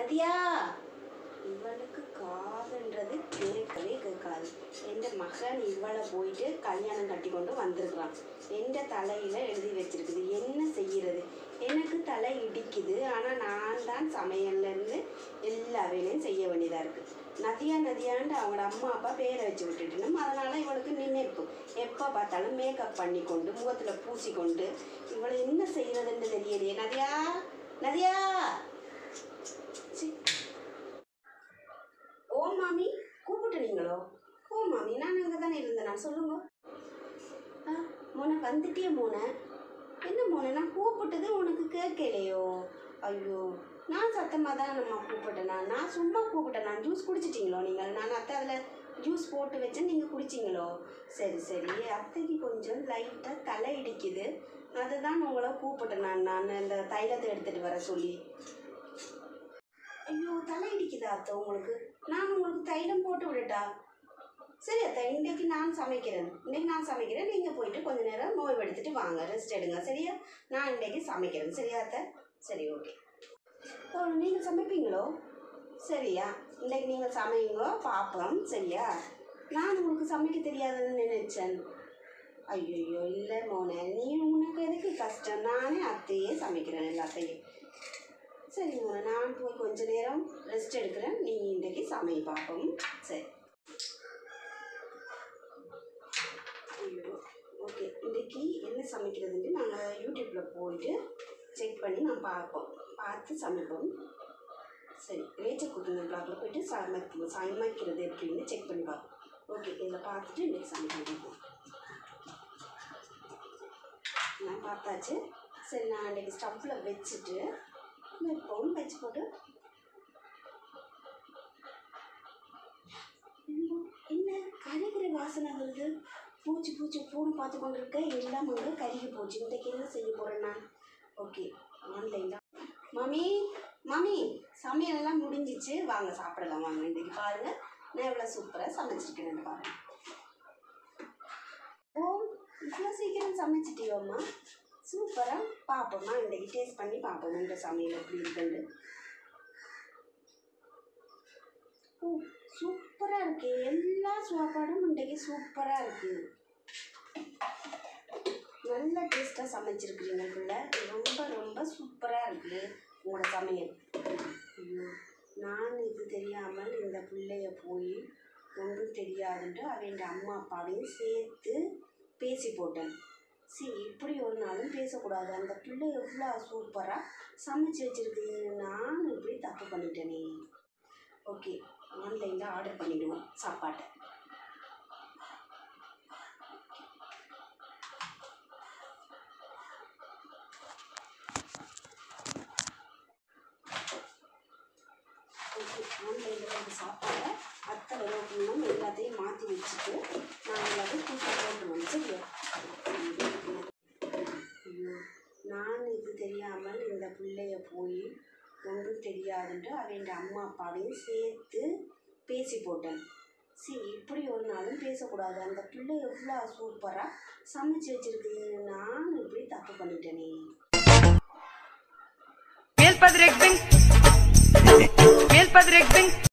நதியா இவளுக்கு காதுன்றது கேட்கவே கேட்காது. எந்த மகன் இவளை போயிட்டு கல்யாணம் கட்டி கொண்டு வந்திருக்கிறான். எந்த தலையில எழுதி வச்சிருக்குது. என்ன செய்யறது? எனக்கு தலை இடிக்குது. ஆனால் நான் தான் சமையல்லேருந்து எல்லா வேலையும் செய்ய வேண்டியதாக இருக்குது. நதியா நதியான்ட்டு அவங்களோட அம்மா அப்பா பேரை வச்சு விட்டுட்டணும். அதனால் இவளுக்கு நினைப்பு எப்போ பார்த்தாலும் மேக்கப் பண்ணி கொண்டு முகத்தில் பூசிக்கொண்டு இவளை என்ன செய்யறதுன்னு தெரியலையே. நதியா நதியா ஓ மாமி கூப்பிட்டுனீங்களோ? ஓ மாமி நான் அங்கே தானே இருந்தேன். நான் சொல்லுங்க. மோனை வந்துட்டே மோனை. என்ன மோனை நான் கூப்பிட்டது உனக்கு கேட்கலையோ? ஐயோ நான் சத்தமாக தான் நம்ம கூப்பிட்டேனா? நான் சும்மா கூப்பிட்டேன். நான் ஜூஸ் குடிச்சிட்டிங்களோ நீங்கள்? நான் அத்தை அதில் ஜூஸ் போட்டு வச்சேன், நீங்கள் குடிச்சிங்களோ? சரி சரி. அத்தைக்கு கொஞ்சம் லைட்டாக தலை இடிக்குது. அதுதான் உங்களை கூப்பிட்டேன். நான் இந்த தைலத்தை எடுத்துகிட்டு வர சொல்லி. ஐயோ தலை இடிக்குதா அத்தை உங்களுக்கு? நான் உங்களுக்கு தைலம் போட்டு விடட்டா? சரி அத்தை, இன்றைக்கு நான் சமைக்கிறேன். நீங்கள் போயிட்டு கொஞ்ச நேரம் நோய் எடுத்துட்டு வாங்க, ரெஸ்ட் எடுங்க. சரியா? நான் இன்றைக்கி சமைக்கிறேன். சரியா அத்தை? சரி ஓகே. ஓ நீங்கள் சமைப்பீங்களோ? சரியா, இன்றைக்கி நீங்கள் சமைங்களோ பார்ப்போம். சரியா? நான் உங்களுக்கு சமைக்க தெரியாதுன்னு நினைச்சேன். ஐயோ இல்லை மோனே, உனக்கு எதுக்கு கஷ்டம்? நானே அத்தையே சமைக்கிறேன் எல்லாத்தையும். சரி மோனே, நான் போய் கொஞ்ச நேரம் ரெஸ்ட் எடுக்கிறேன். நீங்கள் இன்றைக்கி சமை பார்ப்போம். சரி. ஐயோ ஓகே. இன்றைக்கி என்ன சமைக்கிறதுன்ட்டு நாங்கள் யூடியூப்பில் போயிட்டு செக் பண்ணி நான் பார்த்து சமைப்போம். சரி, ரேச்சல் குக்கிங் பிளாக்ல போயிட்டு சமைக்கிறது எப்படின்னு செக் பண்ணி பார்ப்போம். ஓகே, இதில் பார்த்துட்டு இன்றைக்கி சமைக்கணும். நான் பார்த்தாச்சு. சரி, நான் இன்றைக்கி ஸ்டவ்வில் வச்சுட்டு வைப்போம். வச்சு போட்டு என்ன கருகிற வாசனை வருது? பூச்சி பூன்னு பார்த்து கொண்டு இருக்க. எல்லாம் அங்கே கருகி போச்சு. இன்றைக்கி என்ன செய்ய போகிறேன் நான்? ஓகே, ஆன்லைனில் மாமி சமையலெல்லாம் முடிஞ்சிச்சு. வாங்க சாப்பிடலாம் வாங்க. இன்றைக்கி பாருங்கள் நான் எவ்வளோ சூப்பராக சமைச்சிருக்கேன்னு பாருங்கள். ஓ இவ்வளோ சீக்கிரம் சமைச்சிட்டியோம்மா? சூப்பராக பார்ப்போம்மா. இன்றைக்கி டேஸ்ட் பண்ணி பார்ப்போம் இந்த சமையல் எப்படி இருக்குன்னு. ஓ சூப்பராக இருக்குது. எல்லா சாப்பாடும் இன்றைக்கி சூப்பராக இருக்குது. நல்ல டேஸ்ட்டாக சமைச்சிருக்கிறீங்க பிள்ளை. ரொம்ப ரொம்ப சூப்பராக இருக்குது உங்களோட சமையல். ஐயோ நான் இது தெரியாமல் இந்த பிள்ளைய போய் ஒன்றும் தெரியாதுன்ட்டு அவன் அம்மா அப்பாவையும் சேர்த்து பேசி போட்டேன். சரி, இப்படி ஒரு நாளும் பேசக்கூடாது. அந்த பிள்ளை எவ்வளோ சூப்பராக சமைச்சு வச்சுருக்கு. நான் இப்படி தப்பு பண்ணிட்டேனே. ஓகே, ஆன்லைனில் ஆர்டர் பண்ணிவிடுவோம் சாப்பாட்டை. ஓகே, ஆன்லைனில் வந்து சாப்பாடை அத்தை விளக்கணும் எல்லாத்தையும் மாற்றி வச்சுட்டு நான் எல்லாத்தையும் தூக்கி போட்டுருவோம். சரியா? ஐயோ நான் இது தெரியாமல் இந்த பிள்ளைய போய் ஒன்றும் தெரியாதுன்ட்டு அவன் அம்மா அப்பாவையும் சேர்த்து பேசி போட்டேன். சரி, இப்படி ஒரு நாளும் பேசக்கூடாது. அந்த பிள்ளை எவ்வளோ சூப்பராக சமைச்சு வச்சிருக்கு. நான் இப்படி தப்பு பண்ணிட்டேனே. मेल पद रेक